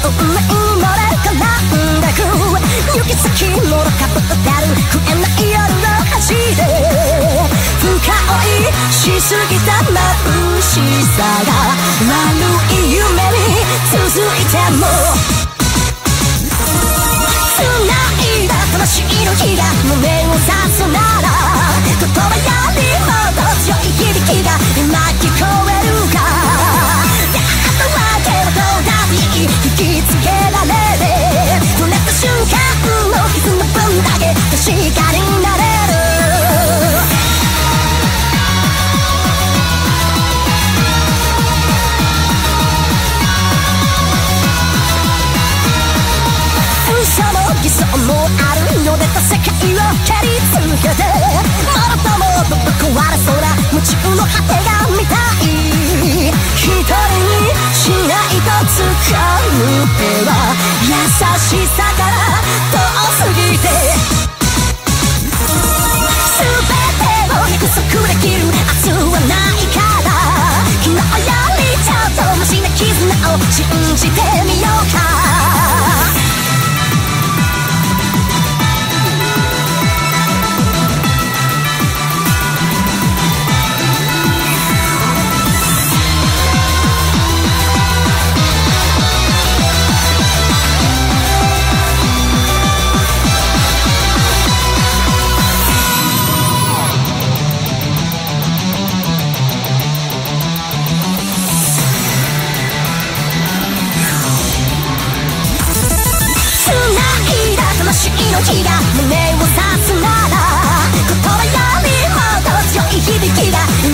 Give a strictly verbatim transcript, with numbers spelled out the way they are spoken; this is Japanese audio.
運命に乗れ絡んでく行き先もろかぶってる食えない夜の端で深追いしすぎた眩しさが悪い夢に続いても繋いだ魂の火が胸を刺すなら言葉よりもっと強い響きが今聞こえるかやっとわけはどうだっていい引きつけられて触れた瞬間の傷の分だけ確かになれる嘘も偽装もあるよ出た世界を蹴り続けてもろともどぶ壊れそうな夢中の果てが見たい一人にしないと掴む手は優しさから遠すぎて全てを約束できる明日はないから昨日よりちょっとマシな絆を信じてみようか魂の火が胸を刺すなら言葉よりもっと強い響きが